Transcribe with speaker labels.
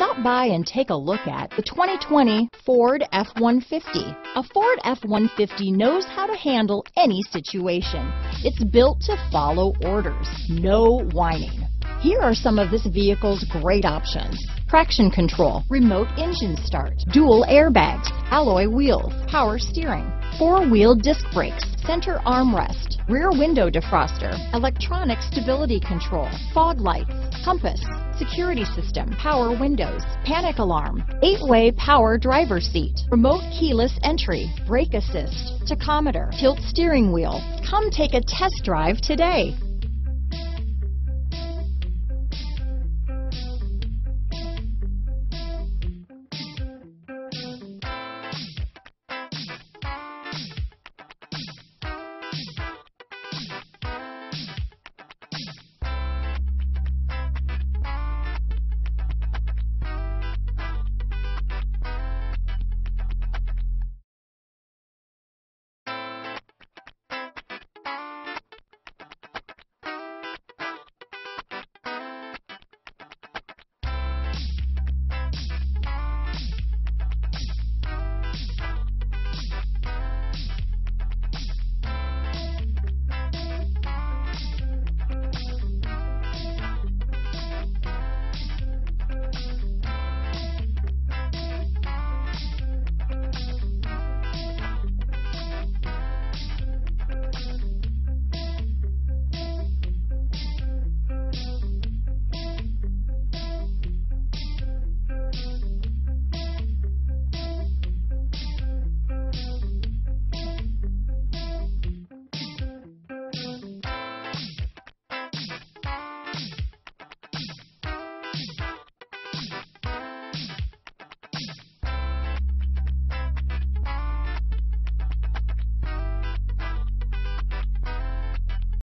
Speaker 1: Stop by and take a look at the 2020 Ford F-150. A Ford F-150 knows how to handle any situation. It's built to follow orders, no whining. Here are some of this vehicle's great options: traction control, remote engine start, dual airbags, alloy wheels, power steering, four-wheel disc brakes, center armrest, rear window defroster, electronic stability control, fog lights, compass, security system, power windows, panic alarm, 8-way power driver seat, remote keyless entry, brake assist, tachometer, tilt steering wheel. Come take a test drive today.